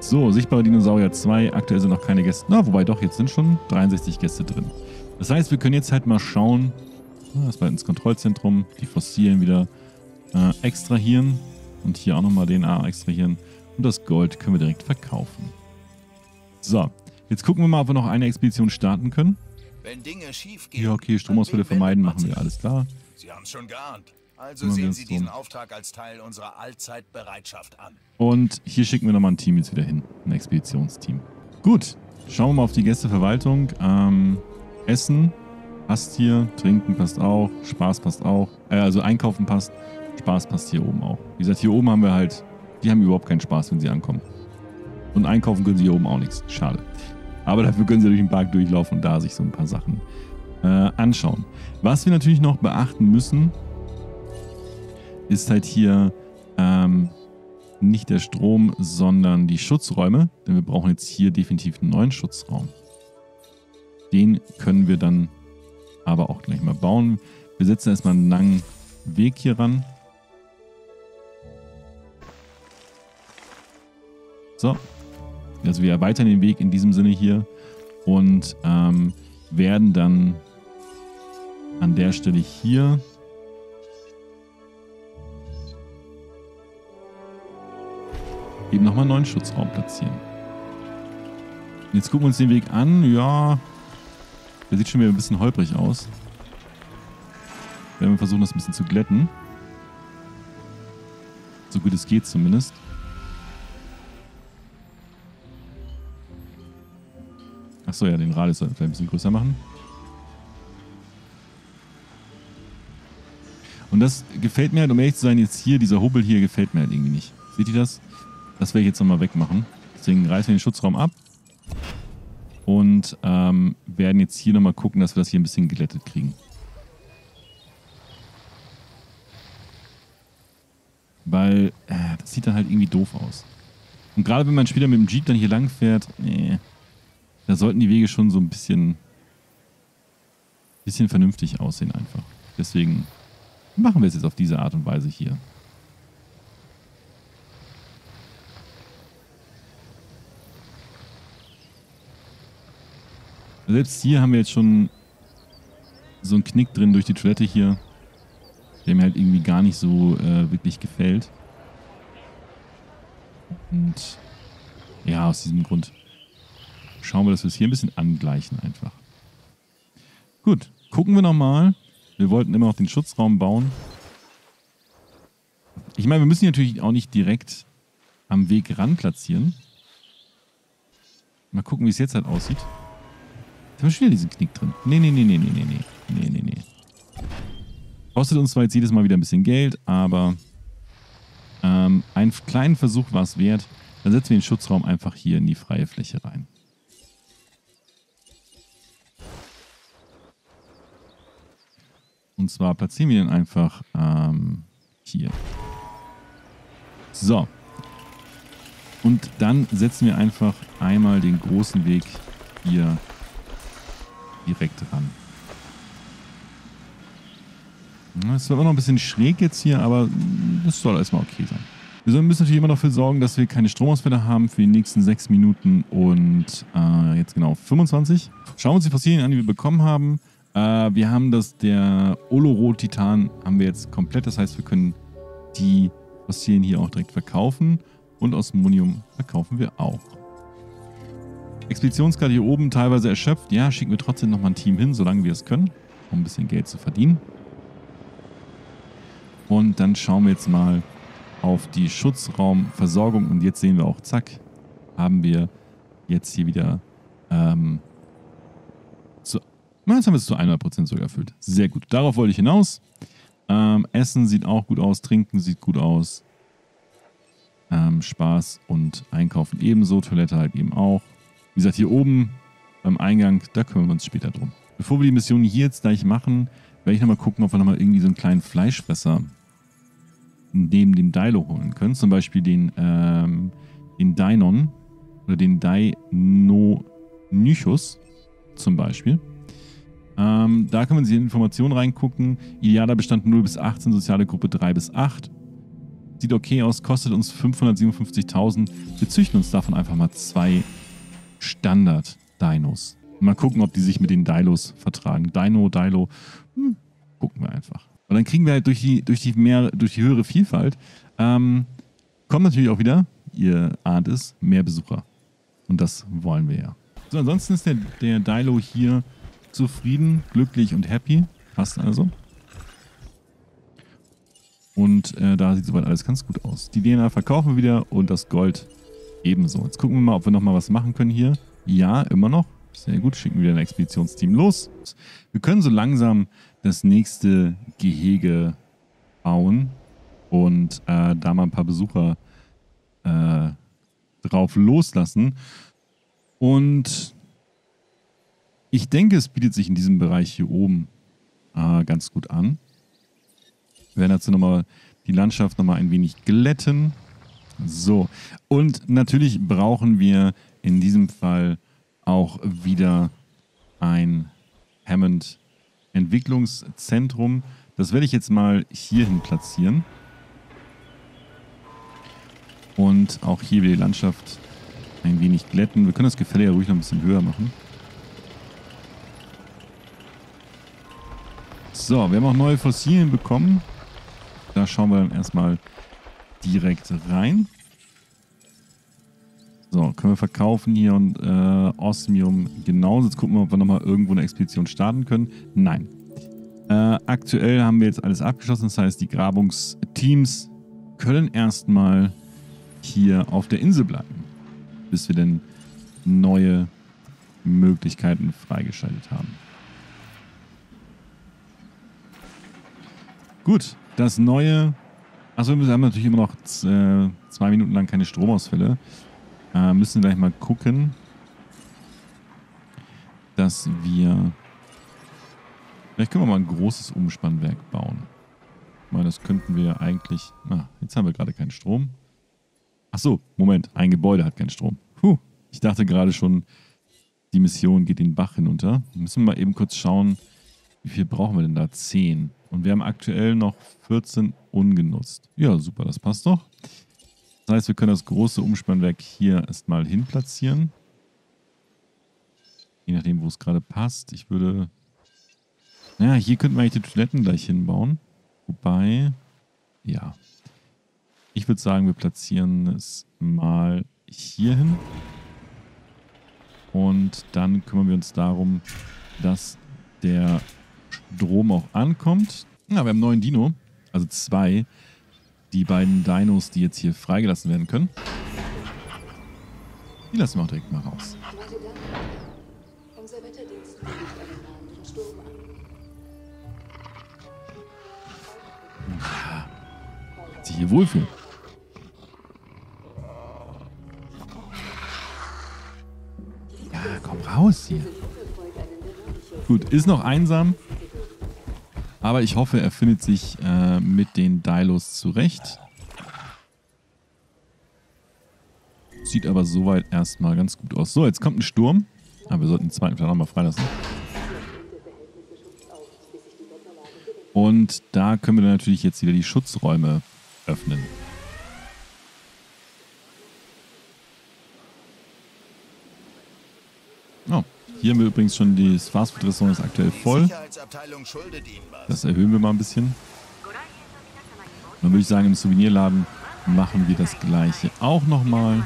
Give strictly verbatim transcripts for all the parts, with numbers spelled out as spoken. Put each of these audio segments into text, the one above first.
So, sichtbare Dinosaurier zwei. Aktuell sind noch keine Gäste. Na, wobei doch, jetzt sind schon dreiundsechzig Gäste drin. Das heißt, wir können jetzt halt mal schauen. Das war ins Kontrollzentrum. Die Fossilien wieder äh, extrahieren. Und hier auch nochmal D N A extrahieren. Und das Gold können wir direkt verkaufen. So, jetzt gucken wir mal, ob wir noch eine Expedition starten können. Wenn Dinge schief gehen, Ja, okay, Stromausfälle vermeiden, machen wir, alles klar. Sie haben es schon geahnt. Also Kümmern wir sehen uns Sie drum. diesen Auftrag als Teil unserer Allzeitbereitschaft an. Und hier schicken wir nochmal ein Team jetzt wieder hin. Ein Expeditionsteam. Gut, schauen wir mal auf die Gästeverwaltung. Ähm, Essen passt hier, Trinken passt auch, Spaß passt auch. Äh, also Einkaufen passt, Spaß passt hier oben auch. Wie gesagt, hier oben haben wir halt, die haben überhaupt keinen Spaß, wenn sie ankommen. Und einkaufen können sie hier oben auch nichts. Schade. Aber dafür können sie durch den Park durchlaufen und da sich so ein paar Sachen äh, anschauen. Was wir natürlich noch beachten müssen, ist halt hier ähm, nicht der Strom, sondern die Schutzräume. Denn wir brauchen jetzt hier definitiv einen neuen Schutzraum. Den können wir dann aber auch gleich mal bauen. Wir setzen erstmal einen langen Weg hier ran. So. Also wir erweitern den Weg in diesem Sinne hier und ähm, werden dann an der Stelle hier eben nochmal einen neuen Schutzraum platzieren. Jetzt gucken wir uns den Weg an. Ja, der sieht schon wieder ein bisschen holprig aus. Werden wir versuchen, das ein bisschen zu glätten. So gut es geht zumindest. Achso, ja, den Radius sollten wir vielleicht ein bisschen größer machen. Und das gefällt mir halt, um ehrlich zu sein, jetzt hier, dieser Hubbel hier gefällt mir halt irgendwie nicht. Seht ihr das? Das werde ich jetzt nochmal wegmachen. Deswegen reißen wir den Schutzraum ab. Und ähm, werden jetzt hier nochmal gucken, dass wir das hier ein bisschen geglättet kriegen. Weil, äh, das sieht dann halt irgendwie doof aus. Und gerade wenn man später mit dem Jeep dann hier lang fährt, nee. Da sollten die Wege schon so ein bisschen, bisschen vernünftig aussehen einfach. Deswegen machen wir es jetzt auf diese Art und Weise hier. Selbst hier haben wir jetzt schon so einen Knick drin durch die Toilette hier, der mir halt irgendwie gar nicht so äh, wirklich gefällt. Und ja, aus diesem Grund schauen wir, dass wir es hier ein bisschen angleichen einfach. Gut, gucken wir nochmal. Wir wollten immer noch den Schutzraum bauen. Ich meine, wir müssen ihn natürlich auch nicht direkt am Weg ran platzieren. Mal gucken, wie es jetzt halt aussieht. Da haben wir schon wieder diesen Knick drin. Nee, nee, nee, nee, nee, nee, nee. Nee, nee, nee. Kostet uns zwar jetzt jedes Mal wieder ein bisschen Geld, aber ähm, einen kleinen Versuch war es wert. Dann setzen wir den Schutzraum einfach hier in die freie Fläche rein. Und zwar platzieren wir den einfach ähm, hier. So. Und dann setzen wir einfach einmal den großen Weg hier direkt ran. Das ist zwar immer noch ein bisschen schräg jetzt hier, aber das soll erstmal okay sein. Wir müssen natürlich immer noch dafür sorgen, dass wir keine Stromausfälle haben für die nächsten sechs Minuten und äh, jetzt genau fünfundzwanzig. Schauen wir uns die Fossilien an, die wir bekommen haben. Äh, wir haben das, der Oloro-Titan haben wir jetzt komplett. Das heißt, wir können die Fossilien hier auch direkt verkaufen. Und Osmonium verkaufen wir auch. Expeditionskarte hier oben teilweise erschöpft. Ja, schicken wir trotzdem nochmal ein Team hin, solange wir es können, um ein bisschen Geld zu verdienen. Und dann schauen wir jetzt mal auf die Schutzraumversorgung. Und jetzt sehen wir auch, zack, haben wir jetzt hier wieder ähm, zu Jetzt haben wir es zu hundert Prozent sogar erfüllt. Sehr gut. Darauf wollte ich hinaus. Ähm, Essen sieht auch gut aus. Trinken sieht gut aus. Ähm, Spaß und Einkaufen ebenso. Toilette halt eben auch. Wie gesagt, hier oben beim Eingang, da kümmern wir uns später drum. Bevor wir die Mission hier jetzt gleich machen, werde ich nochmal gucken, ob wir nochmal irgendwie so einen kleinen Fleischfresser neben dem Dilo holen können. Zum Beispiel den, ähm, den Deinon oder den Deinonychus zum Beispiel. Ähm, da kann man sich in Informationen reingucken. Idealer Bestand null bis achtzehn, soziale Gruppe drei bis acht. Sieht okay aus, kostet uns fünfhundertsiebenundfünfzigtausend. Wir züchten uns davon einfach mal zwei Standard-Dinos. Mal gucken, ob die sich mit den Dilos vertragen. Dino, Dilo, hm, gucken wir einfach. Und dann kriegen wir halt durch die, durch die, mehr, durch die höhere Vielfalt, ähm, kommt natürlich auch wieder, ihr ahnt es, mehr Besucher. Und das wollen wir ja. So, ansonsten ist der, der Dilo hier zufrieden, glücklich und happy. Passt also. Und äh, da sieht soweit alles ganz gut aus. Die D N A verkaufen wir wieder und das Gold ebenso. Jetzt gucken wir mal, ob wir nochmal was machen können hier. Ja, immer noch. Sehr gut, schicken wir wieder ein Expeditionsteam los. Wir können so langsam das nächste Gehege bauen und äh, da mal ein paar Besucher äh, drauf loslassen. Und ich denke, es bietet sich in diesem Bereich hier oben äh, ganz gut an. Wir werden dazu nochmal die Landschaft nochmal ein wenig glätten. So, und natürlich brauchen wir in diesem Fall auch wieder ein Hammond Entwicklungszentrum. Das werde ich jetzt mal hierhin platzieren. Und auch hier wieder die Landschaft ein wenig glätten. Wir können das Gefälle ja ruhig noch ein bisschen höher machen. So, wir haben auch neue Fossilien bekommen. Da schauen wir dann erstmal direkt rein. So, können wir verkaufen hier und äh, Osmium genauso. Jetzt gucken wir, ob wir nochmal irgendwo eine Expedition starten können. Nein. Äh, aktuell haben wir jetzt alles abgeschlossen. Das heißt, die Grabungsteams können erstmal hier auf der Insel bleiben, bis wir denn neue Möglichkeiten freigeschaltet haben. Gut, das neue... Achso, wir haben natürlich immer noch äh, zwei Minuten lang keine Stromausfälle. Äh, müssen gleich mal gucken, dass wir... Vielleicht können wir mal ein großes Umspannwerk bauen. Ich meine, das könnten wir eigentlich... Ah, jetzt haben wir gerade keinen Strom. Achso, Moment, ein Gebäude hat keinen Strom. Puh, ich dachte gerade schon, die Mission geht den Bach hinunter. Müssen wir mal eben kurz schauen, wie viel brauchen wir denn da? zehn. Und wir haben aktuell noch vierzehn ungenutzt. Ja, super, das passt doch. Das heißt, wir können das große Umspannwerk hier erstmal hin platzieren. Je nachdem, wo es gerade passt. Ich würde... Naja, hier könnten wir eigentlich die Toiletten gleich hinbauen. Wobei... Ja. Ich würde sagen, wir platzieren es mal hier hin. Und dann kümmern wir uns darum, dass der Strom auch ankommt. Ja, wir haben einen neuen Dino. Also zwei. Die beiden Dinos, die jetzt hier freigelassen werden können. Die lassen wir auch direkt mal raus. Unser Wetterdienst kündigt einen nahenden Sturm an. Ja. Sich hier wohlfühlen. Ja, komm raus hier. Gut, ist noch einsam. Aber ich hoffe, er findet sich äh, mit den Dilos zurecht. Sieht aber soweit erstmal ganz gut aus. So, jetzt kommt ein Sturm. Aber wir sollten den zweiten vielleicht auch mal freilassen. Und da können wir dann natürlich jetzt wieder die Schutzräume öffnen. Oh, hier haben wir übrigens schon das Fastfood-Restaurant, ist aktuell voll. Das erhöhen wir mal ein bisschen. Dann würde ich sagen, im Souvenirladen machen wir das gleiche auch nochmal.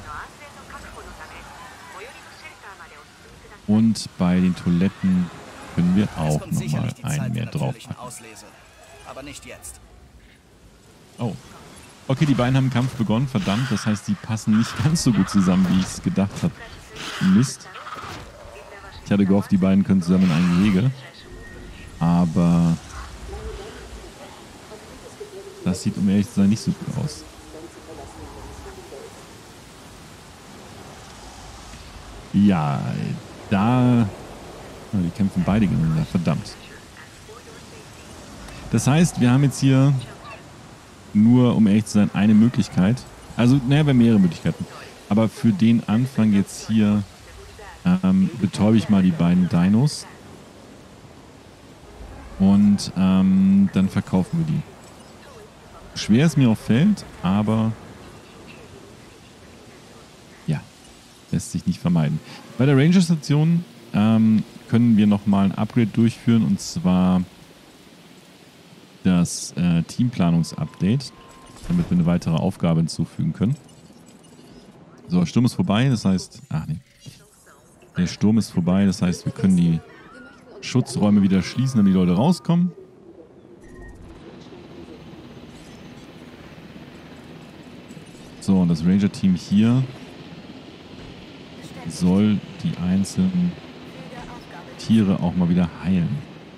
Und bei den Toiletten können wir auch nochmal einen mehr draufpacken. Aber nicht jetzt. Oh. Okay, die beiden haben einen Kampf begonnen, verdammt. Das heißt, die passen nicht ganz so gut zusammen, wie ich es gedacht habe. Mist. Ich hatte gehofft, die beiden können zusammen in ein Gehege. Aber das sieht, um ehrlich zu sein, nicht so gut aus. Ja, da... Oh, die kämpfen beide gegeneinander, verdammt. Das heißt, wir haben jetzt hier nur, um ehrlich zu sein, eine Möglichkeit. Also, naja, wir haben mehrere Möglichkeiten. Aber für den Anfang jetzt hier ähm, betäube ich mal die beiden Dinos. Und ähm, dann verkaufen wir die. schwer es mir auch fällt, aber ja, lässt sich nicht vermeiden. Bei der Ranger-Station ähm, können wir nochmal ein Upgrade durchführen, und zwar das äh, Teamplanungs-Update, damit wir eine weitere Aufgabe hinzufügen können. So, der Sturm ist vorbei, das heißt, ach nee, der Sturm ist vorbei, das heißt, wir können die Schutzräume wieder schließen, damit die Leute rauskommen. So, und das Ranger-Team hier soll die einzelnen Tiere auch mal wieder heilen.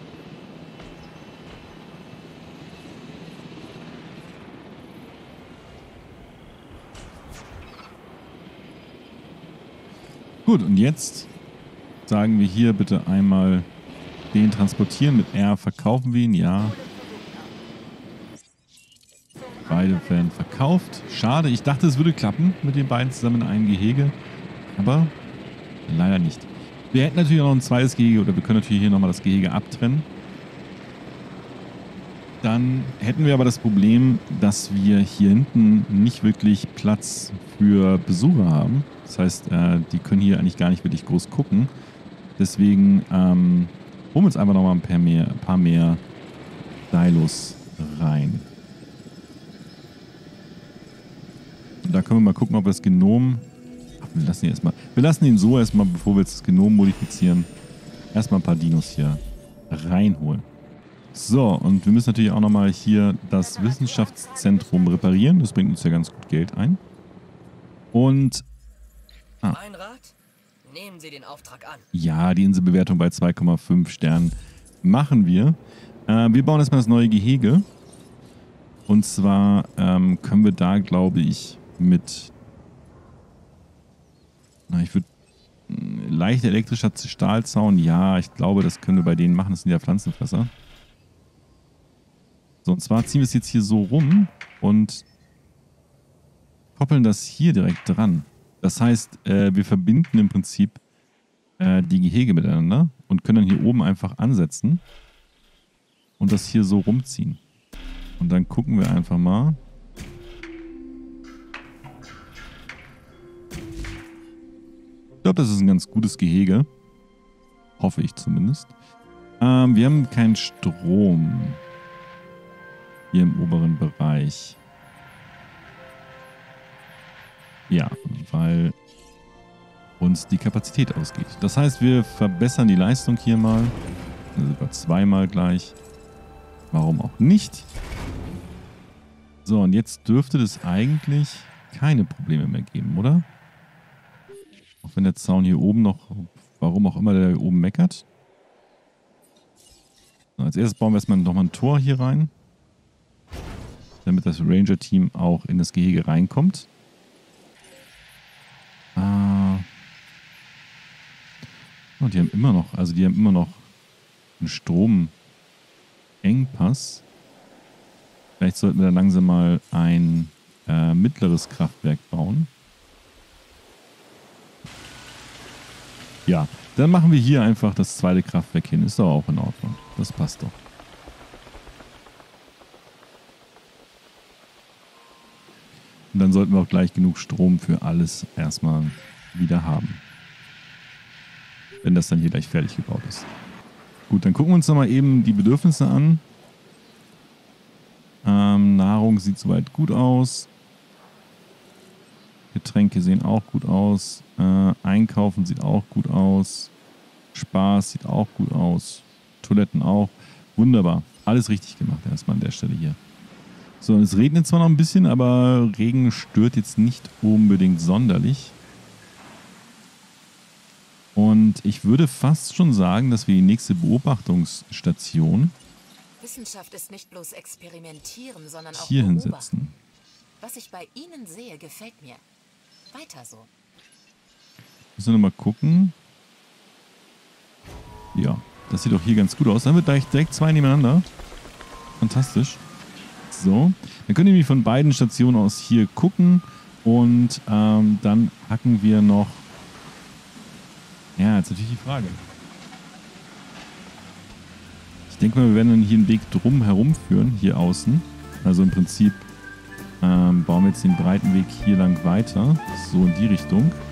Gut, und jetzt sagen wir hier bitte einmal den transportieren. Mit R verkaufen wir ihn, ja. Beide werden verkauft. Schade, ich dachte, es würde klappen mit den beiden zusammen in einem Gehege. Aber leider nicht. Wir hätten natürlich auch noch ein zweites Gehege, oder wir können natürlich hier nochmal das Gehege abtrennen. Dann hätten wir aber das Problem, dass wir hier hinten nicht wirklich Platz für Besucher haben. Das heißt, äh, die können hier eigentlich gar nicht wirklich groß gucken. Deswegen ähm, holen wir uns einfach nochmal ein paar mehr, ein paar mehr Dilos rein. Und da können wir mal gucken, ob wir das Genom... Ach, wir lassen ihn erstmal. Wir lassen ihn so erstmal, bevor wir jetzt das Genom modifizieren. Erstmal ein paar Dinos hier reinholen. So, und wir müssen natürlich auch nochmal hier das Wissenschaftszentrum reparieren. Das bringt uns ja ganz gut Geld ein. Und... Ah. Ein Rat? Nehmen Sie den Auftrag an. Ja, die Inselbewertung bei zwei Komma fünf Sternen machen wir. Äh, wir bauen erstmal das neue Gehege. Und zwar ähm, können wir da, glaube ich, mit... Na, ich würde... Leicht elektrischer Stahlzaun, ja, ich glaube, das können wir bei denen machen. Das sind ja Pflanzenfresser. So, und zwar ziehen wir es jetzt hier so rum und koppeln das hier direkt dran. Das heißt, äh, wir verbinden im Prinzip äh, die Gehege miteinander und können dann hier oben einfach ansetzen und das hier so rumziehen. Und dann gucken wir einfach mal. Ich glaube, das ist ein ganz gutes Gehege. Hoffe ich zumindest. Ähm, wir haben keinen Strom hier im oberen Bereich. Ja, weil uns die Kapazität ausgeht. Das heißt, wir verbessern die Leistung hier mal. Also sogar zweimal gleich. Warum auch nicht? So, und jetzt dürfte das eigentlich keine Probleme mehr geben, oder? Auch wenn der Zaun hier oben noch, warum auch immer der hier oben meckert. So, als erstes bauen wir erstmal nochmal ein Tor hier rein. Damit das Ranger-Team auch in das Gehege reinkommt. Ah. Und die haben immer noch, also die haben immer noch einen Stromengpass. Vielleicht sollten wir da langsam mal ein äh, mittleres Kraftwerk bauen. Ja, dann machen wir hier einfach das zweite Kraftwerk hin. Ist doch auch in Ordnung. Das passt doch. Und dann sollten wir auch gleich genug Strom für alles erstmal wieder haben. Wenn das dann hier gleich fertig gebaut ist. Gut, dann gucken wir uns nochmal eben die Bedürfnisse an. Ähm, Nahrung sieht soweit gut aus. Getränke sehen auch gut aus. Äh, Einkaufen sieht auch gut aus. Spaß sieht auch gut aus. Toiletten auch. Wunderbar. Alles richtig gemacht erstmal an der Stelle hier. So, und es regnet zwar noch ein bisschen, aber Regen stört jetzt nicht unbedingt sonderlich. Und ich würde fast schon sagen, dass wir die nächste Beobachtungsstation Wissenschaft ist nicht bloß experimentieren, sondern auch hier beobachten. hinsetzen. Was ich bei Ihnen sehe, gefällt mir. Weiter so. Müssen wir nochmal gucken. Ja, das sieht doch hier ganz gut aus. Dann haben wir gleich direkt zwei nebeneinander. Fantastisch. So, dann können wir nämlich von beiden Stationen aus hier gucken und ähm, dann hacken wir noch. Ja, jetzt natürlich die Frage. Ich denke mal, wir werden dann hier einen Weg drum herum führen, hier außen. Also im Prinzip Ähm, bauen wir jetzt den breiten Weg hier lang weiter. So in die Richtung.